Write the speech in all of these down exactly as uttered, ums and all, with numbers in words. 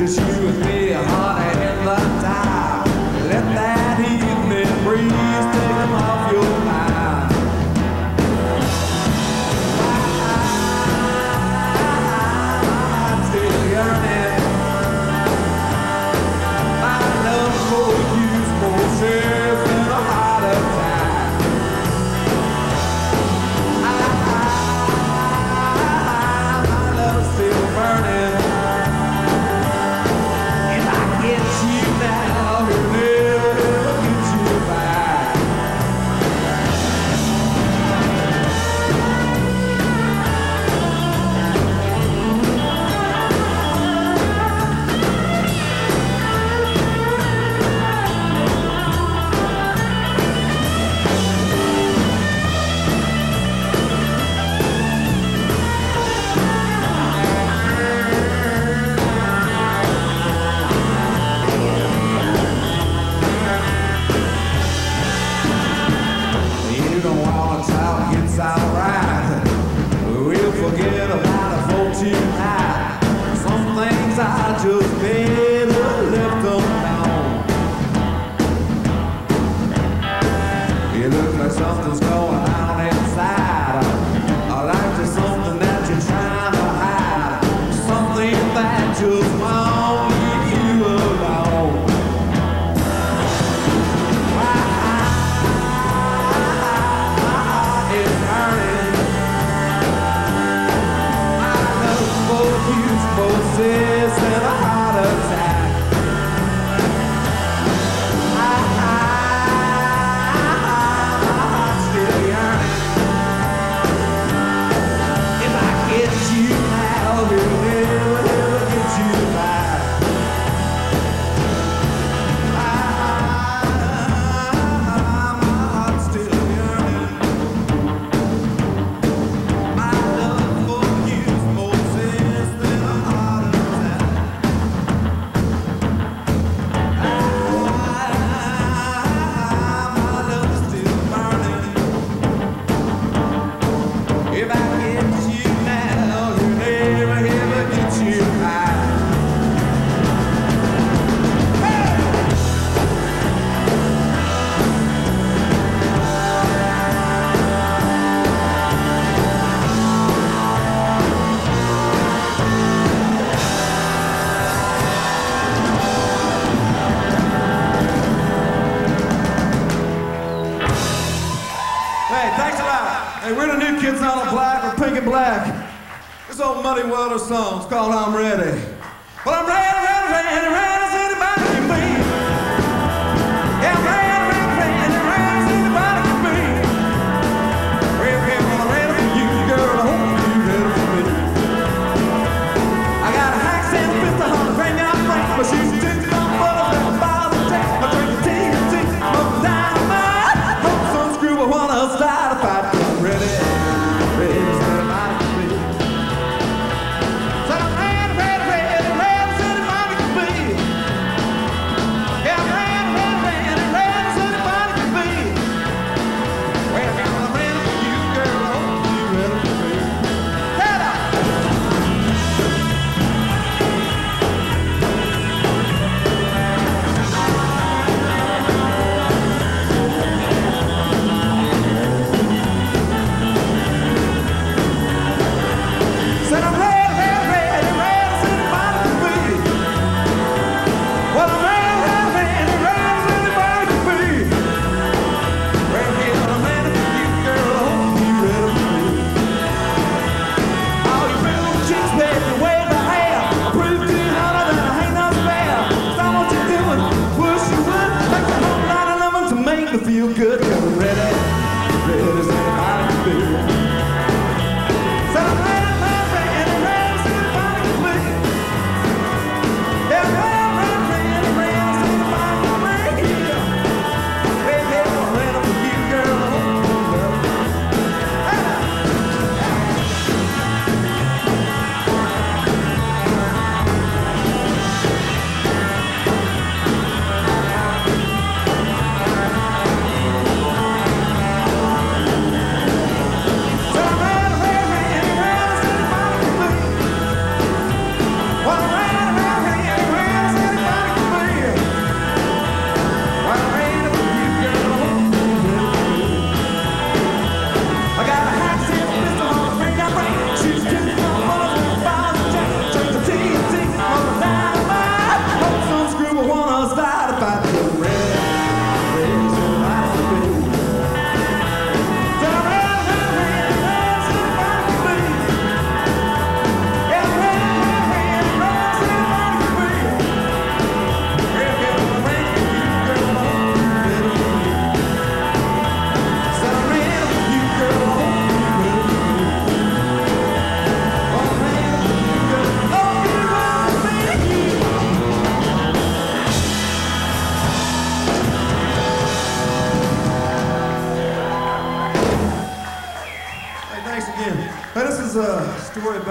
Just you and me, honey, in the time. Let that evening breeze take them off your mind. I'm still yearning. My love for you's more safe than a heart attack. My love's still burning. It's alright, we'll forget about it for tonight. Some things I just better left alone. It looks like something's going on inside. I like there's something that you're trying to hide. Something that just won't leave you alone. Possess and a heart attack. I, I, my heart's still yearning. If I get you now, you'll never, ever get you back. I, my heart's still yearning. My love for you's possessed than a heart attack. If I get you now, you never, ever get you back. Hey, thanks a lot. Hey, we're the new kids on the block. We're pink and black. This old Muddy Waters song's called I'm Ready. Well, I'm ready, ready, ready, ready as anybody can be. Yeah, I'm ready, ready, ready, ready as anybody can be. Ready, ready, I'm ready for you, girl. I hope you're ready for me. I got a hack, sand, a fist, a hundred, bring out frank. My shoes, tips, my butter, my bottle of tape. I drink the T N T, smoke dynamite. Hope some screw, I wanna start a fight. I'm ready, ready as anybody can be. So I'm ready, ready, ready, ready as anybody can be.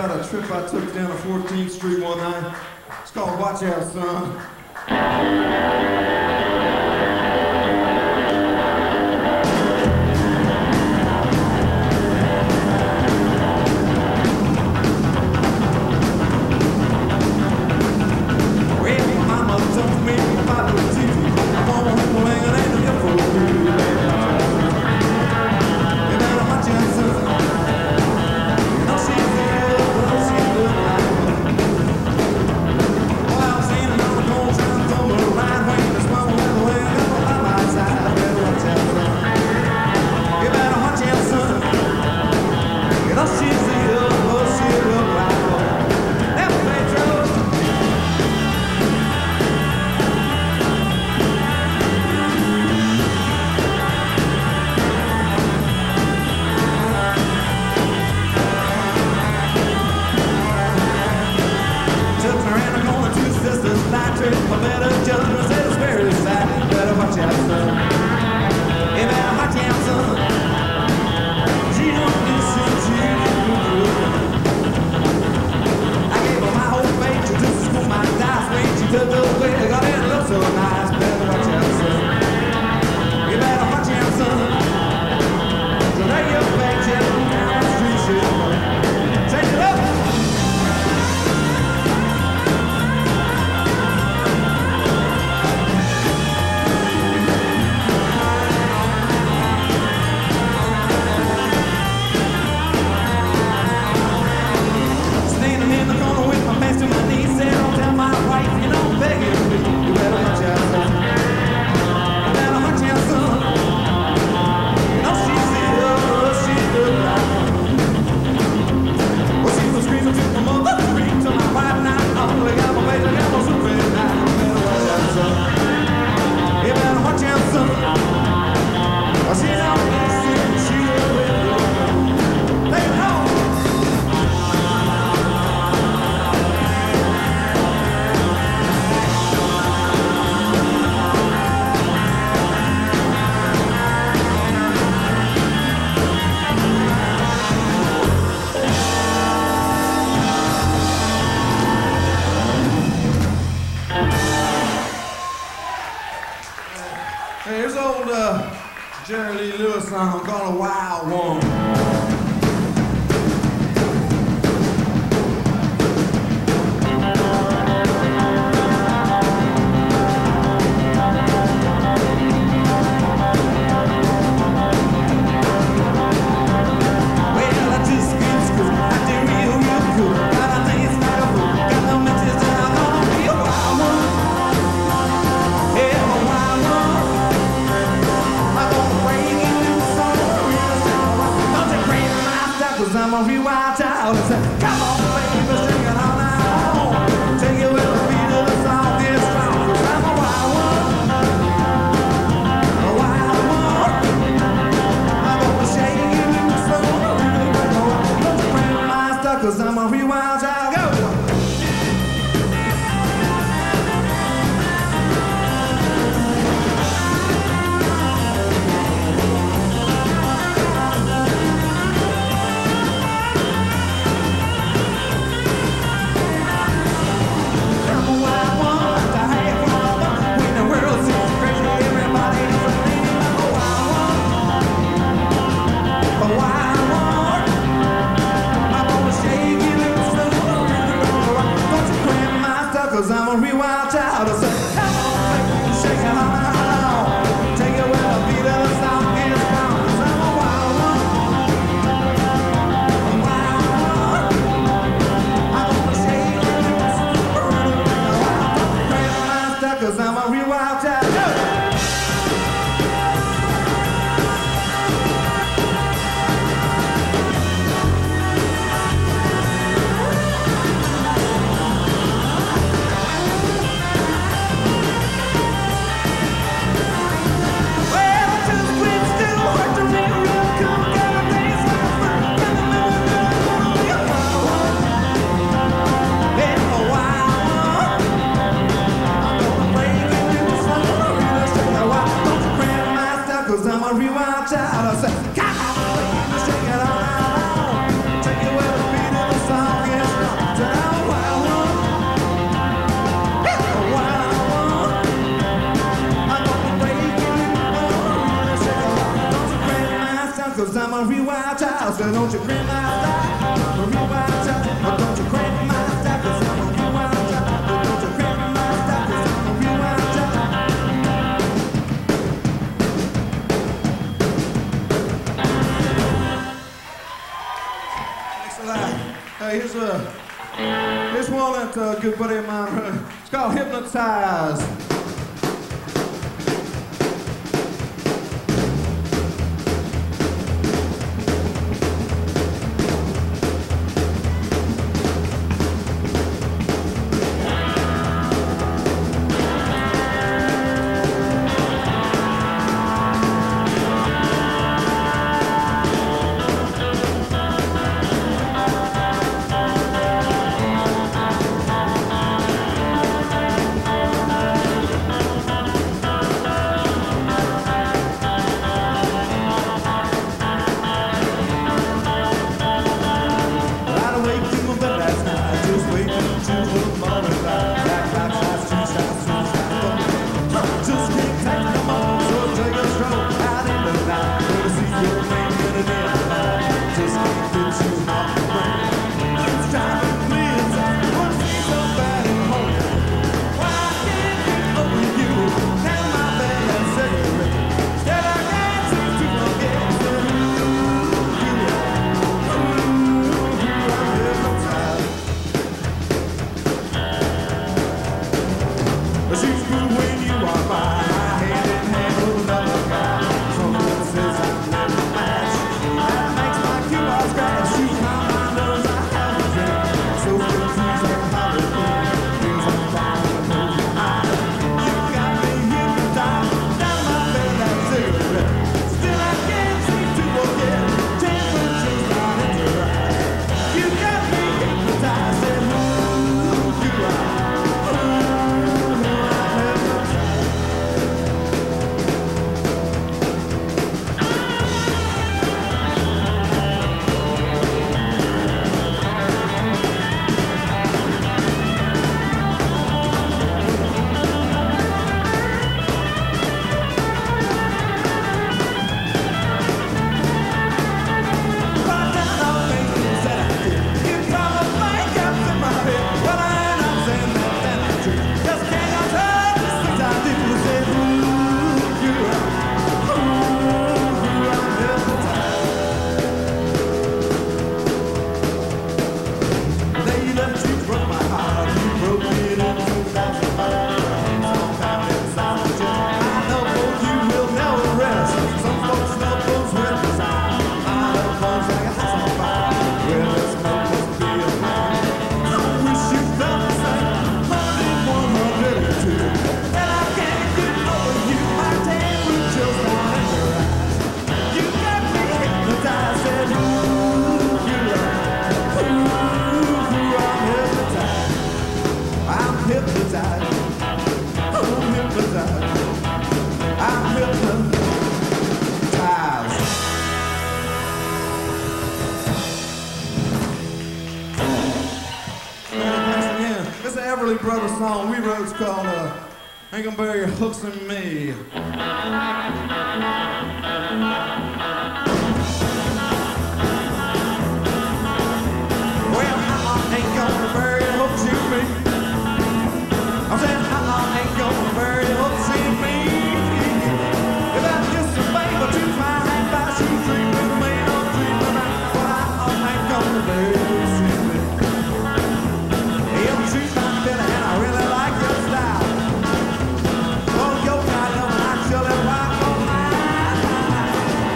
about a trip I took down to fourteenth Street one night. It's called Watch Out, Son. Song called A Wild One. I'm a real wild child and say, come on, baby, sing it all out. Take it with the beat of the song, get strong, 'cause I'm a wild one, a wild one. I'm gonna shake you loose, so don't you bring my stuff, 'cause I'm a real wild child. Go! Cause I'm a real wild child. I say, come on, baby, shake it on out. Take it with the beat of the song, get strong. Cause I'm a wild one, a wild one. I'm gonna shake it loose, crazy my stuff, cause I'm a real wild child. So don't you cramp my style, I'm a real wild child. But don't you cramp my style, 'cause I'm a real wild child. But don't you cramp my style, 'cause I'm a real wild child. Thanks a lot. Hey, here's a, here's one that uh, good buddy of mine wrote. It's called Hypnotize. Brother song we wrote is called uh, Ain't Gonna Bury Your Hooks in Me. Well, I ain't gonna bury your hooks in me. I said, I ain't gonna bury your hooks in me. If that's just a favor to my hand, by she dream with me, don't dream about. Well, I ain't gonna bury your hooks in me. If she's not dead and I really like your style, oh, you're not young and I chill it right on mine.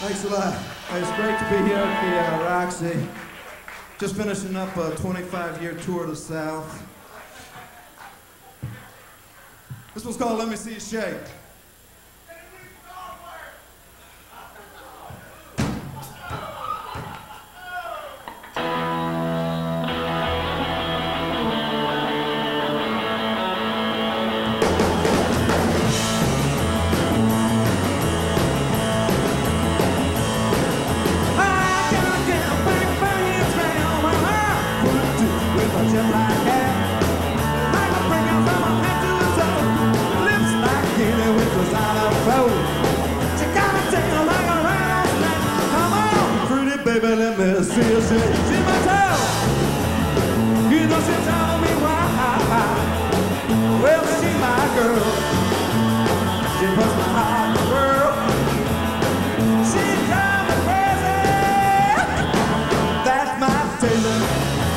Thanks a lot. Hey, it's great to be here at the uh, Roxy. Just finishing up a twenty-five year tour of the South. This one's called Let Me See You Shake. Baby, let me see you shake. She my toe. You know she told me why. Well, she my girl. She puts my heart in the world. She drives me crazy. That's my Taylor.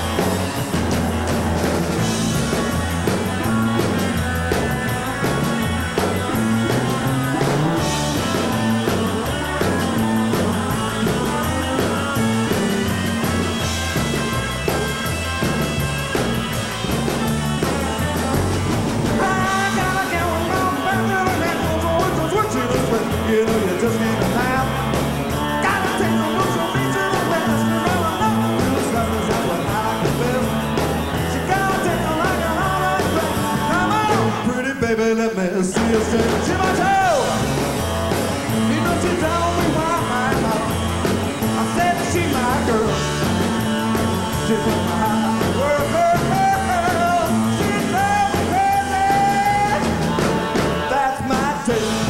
You know you just can't laugh. Gotta take a look from me to the west. Never know to the suckers, that's what I like the best. She gotta take a like a hard breath. Come on, pretty baby, let me see you shake. She my toe. You know she told me why my love. I said she my girl. She put my heart in the world. She drove me crazy. That's my taste.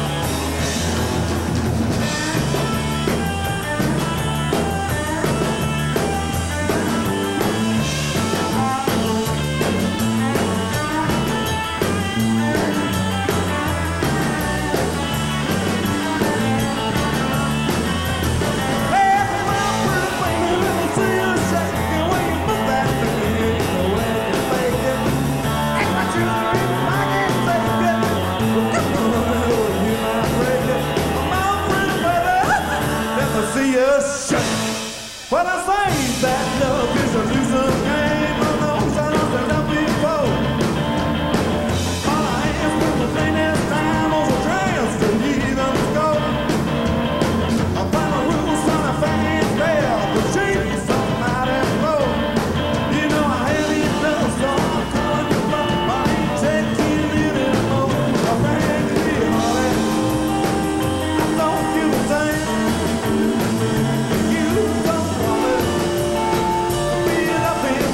See you shake. Well, I say that love is a loser's game. I know I lost it up before. All I ask for the thing this time was a chance to even go. I find the rules on a fast rail, but she's somebody's flow. You know I have you love, so I'm calling you up. I ain't taking it anymore. I ran clear, honey. I don't feel the same. You don't want it. Be up in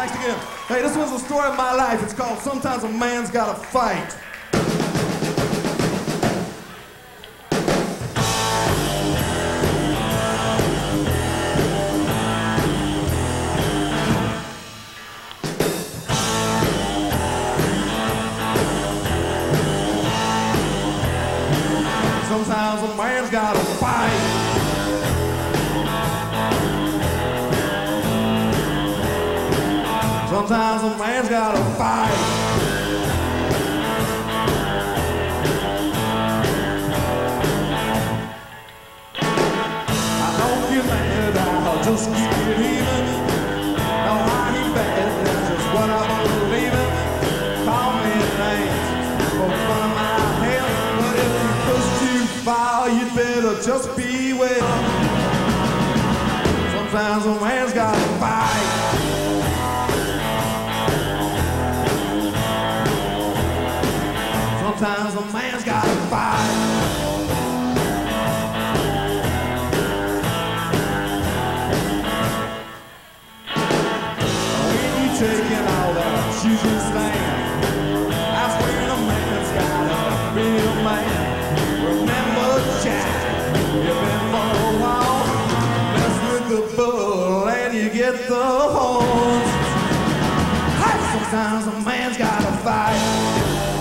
Thanks again. Hey, this one's the story of my life. It's called Sometimes a Man's Gotta Fight. Sometimes a man's gotta fight. Sometimes a man's gotta fight. I don't get mad, I'll just keep it even. No, I ain't bad, that's just what I believe in. Call me names for fun of my head, but if you push too far, you better just beware. Sometimes a man's gotta fight. Sometimes a man's gotta fight. When you taking all that choosing stand, that's when a man's gotta be a man. Remember Jack, you've been for a while. Mess with the bull and you get the horns. Hey, sometimes a man's gotta fight.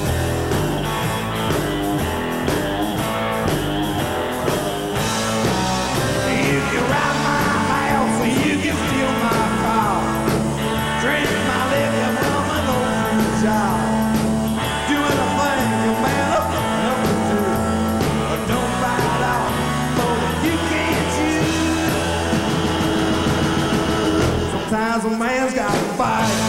Sometimes a man's gotta fight.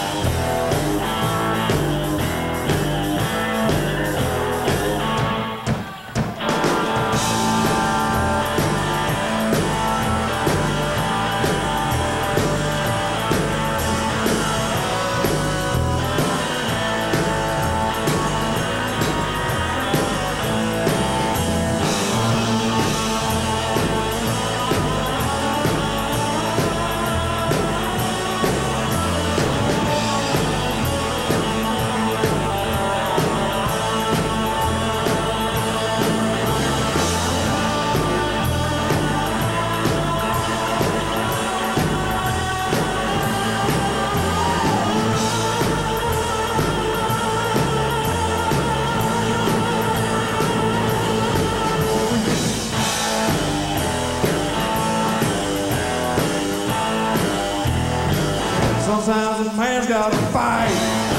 Sometimes a man's gotta fight.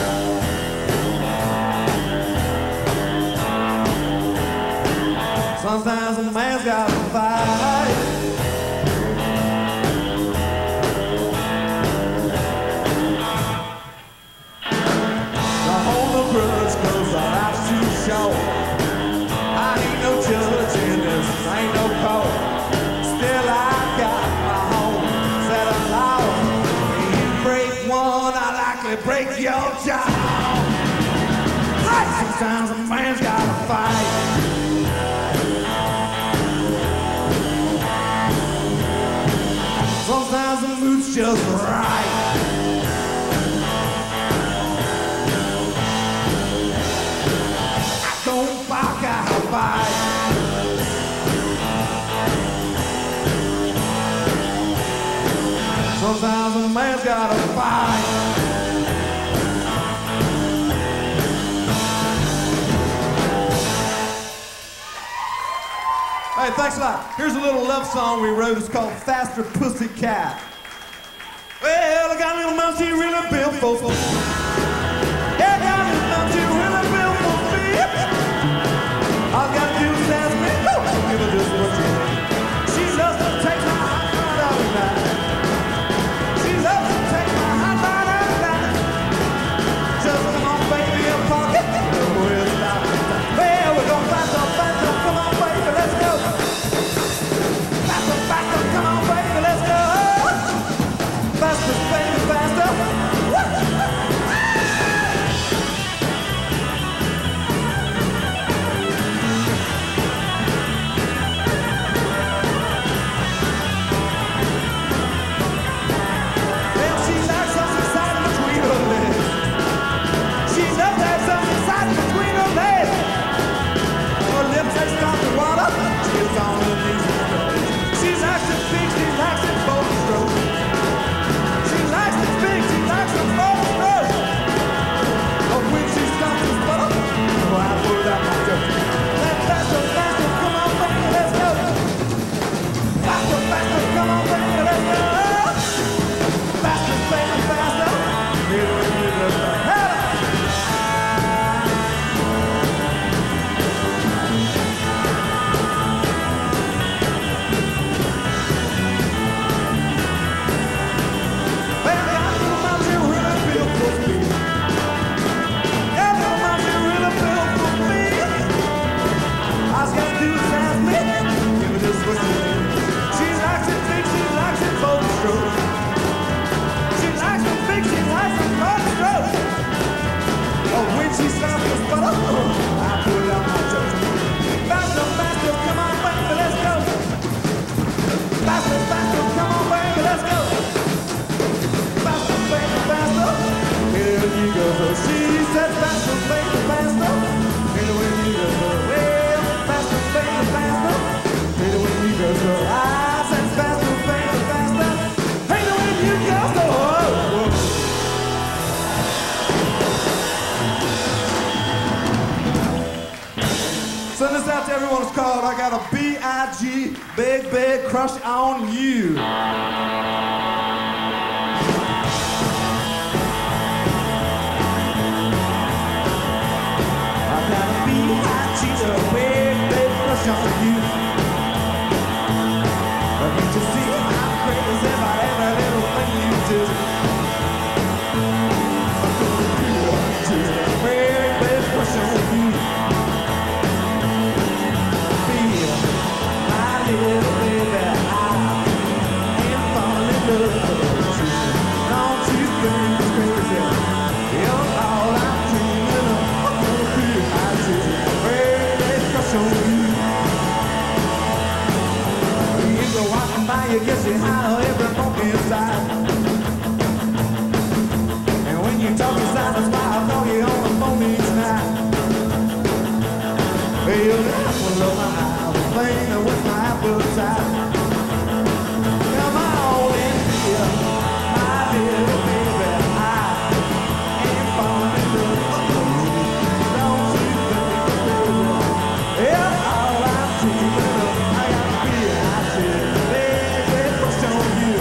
Sometimes a man's gotta fight. Don't hold no grudge, cause our life's too short. I ain't no judge in this, ain't no court. Still I got my home set aloft. One, I likely break your jaw. Hey, sometimes a man's gotta fight. Sometimes the mood's just right. I don't bark, I fight. Sometimes a man's gotta fight. Hey, thanks a lot. Here's a little love song we wrote. It's called Faster Pussycat. Well, I got a little mouth she really built for me. Yeah, I got a little mouth she really built for me. All I gotta do is ask me. Oh, give her just what you need. She loves to take my heart out of night. Well, we're gonna faster, faster, come on, baby, let's go. Faster, faster, come on, baby, let's go. Faster, baby, faster. to everyone. It's called I Got a B I G Big Big Crush on You. I got a B I G Big Big Crush on you. Can't you see how crazy about every little thing you do? Big big crush on you. Feel my little baby, I am falling in love with you. Don't you think it's crazy? You're all I'm dreaming of. Big big crush on you. You go walking by, you get you high every moment inside. And when you talk inside, that's why I call you on the phone each night. Hey, you're the apple of my eye, the thing with my appetite. Come on in here, my little baby, I ain't falling in love with you. Don't you think it's crazy? Yeah, all I'm dreaming of, I gotta be out here, baby, push on you.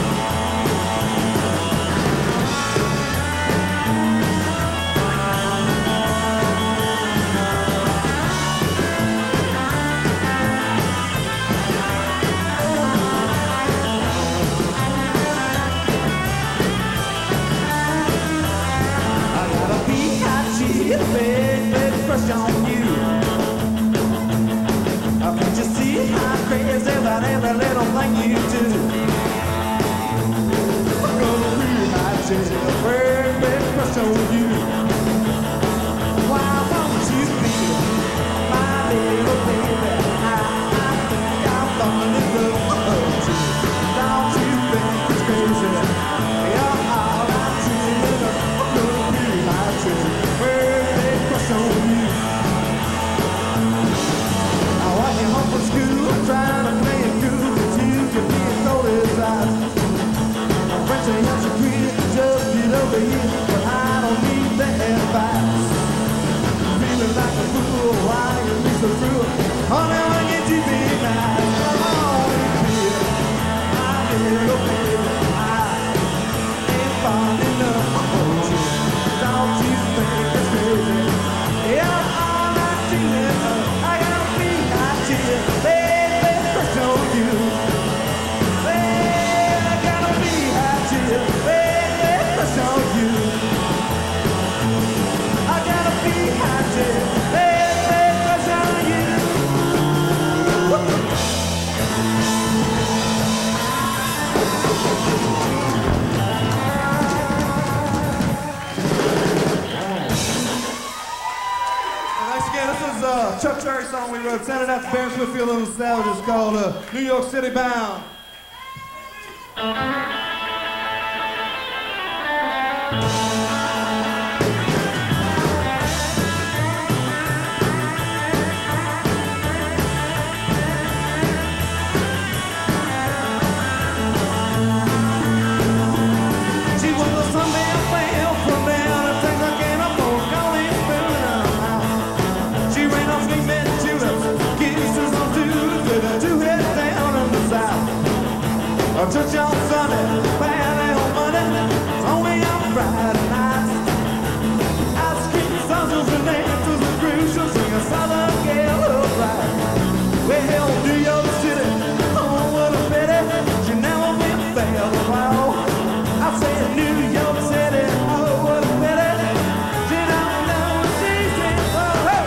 Big, big crush on you. Oh, can't you see how crazy about every little thing you do? I'm gonna be my big, big crush on you. Why won't you be my little baby? I, I think I'm falling in love with you. Don't you think it's crazy? You're all I'm dreaming of. I'm gonna be my big, big crush on you. I walk you home from school, I'm trying to play it cool, but you can be as cold as ice. My friends say I'm so pretty, just get over here, but I don't need that advice. Feeling like a fool, why you be so cruel? Honey, why can't you be nice? Come on in here, my little baby, I ain't falling in love with you. Don't you think it's crazy? Yeah, all I'm dreaming of, I gotta be out here, baby, crush on you. Baby, I gotta be out here, baby, crush on you. I gotta be out here, baby, crush on you. This is a Chuck Berry song we wrote, sent it out to Barrence, Whitfield, and Nostalgia. It's called uh, New York City Bound. She was a Sunday I fell from down and things I can't afford. Gone in spilling out. She ran off me met tulips, kisses on tulips with her two heads down in the south. I took you on Sunday, Friday on Monday, only on Friday nights. I scream songs of the dances and crucial, sing a southern gale of right. Well, New York City, oh what a pity, she never been fair to fall. I said New York City, oh what a pity, she don't know what she's in for. Hey!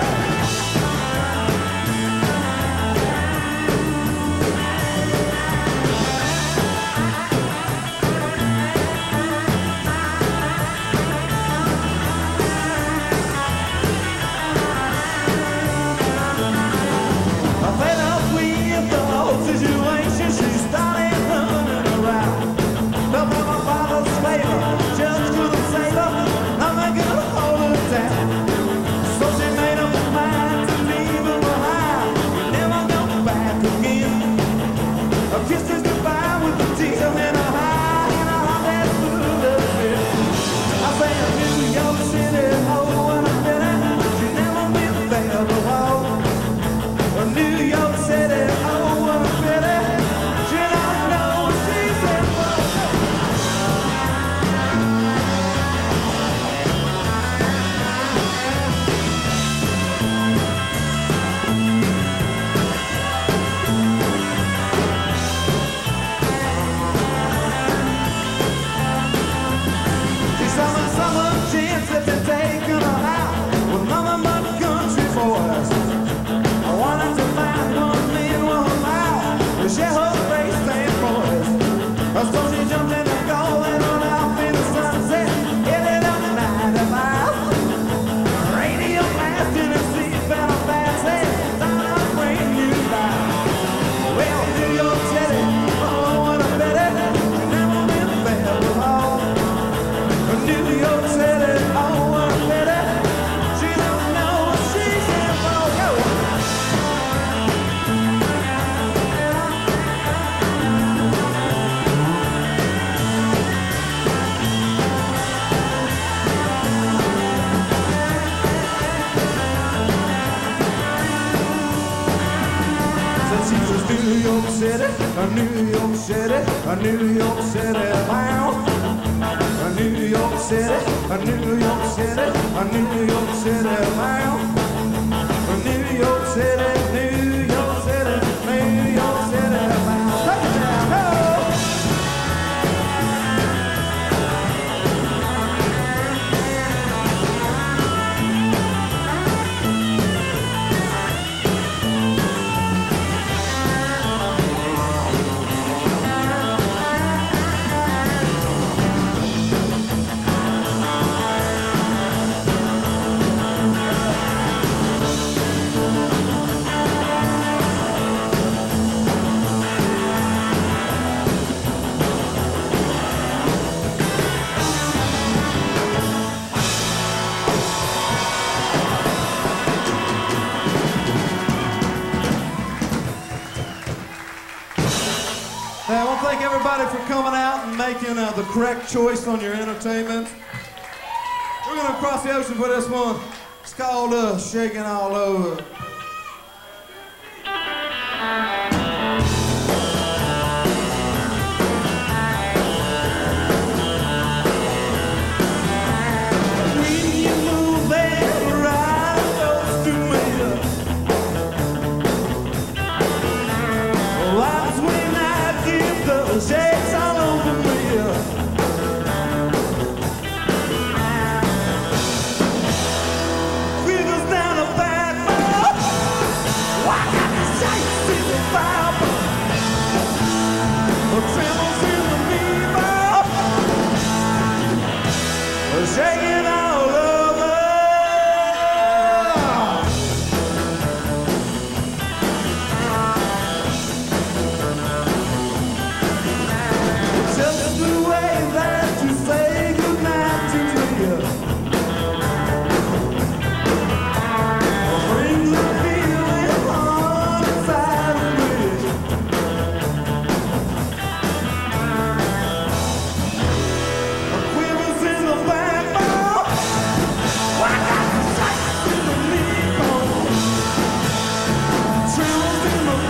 City, a New York City, a New York City bound. A New York City, a New York City, a New York City bound. A New York City, New York City, New York City bound. Take it down, ho! I want to thank everybody for coming out and making uh, the correct choice on your entertainment. We're going to cross the ocean for this one. It's called uh, Shaking All Over. Shakes all over me. Rivers down the back. Why got the shakes in the fire? Trembles in the knee. Shaking all over. Just the way that you say goodnight to me brings a feeling on inside of me. A quiver's in the backbone. Why got the shakes in the knee bone? Trembles in the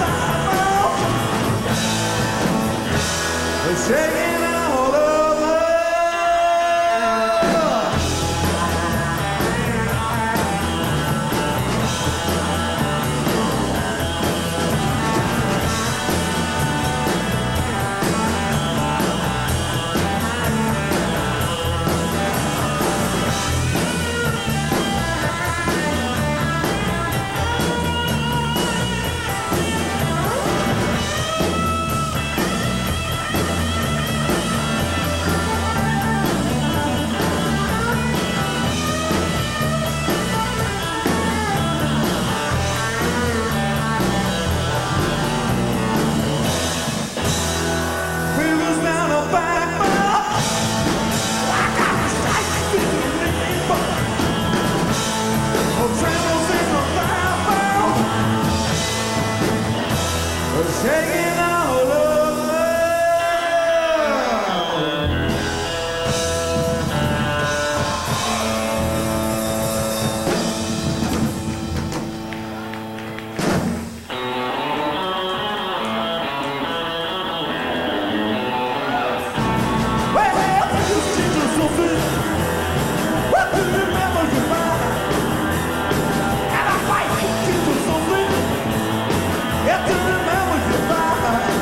backbone. Shaking all over. Rivers down the backbone. I got the shakes in the knee bone. Trembles in the backbone. Shaking all over. Well, you still so good. What do you remember your mind? And I fight you still so good. You have to remember your mind.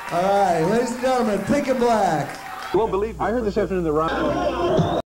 All right, ladies and gentlemen, Pink and Black. You won't believe this. I heard this afternoon the rock.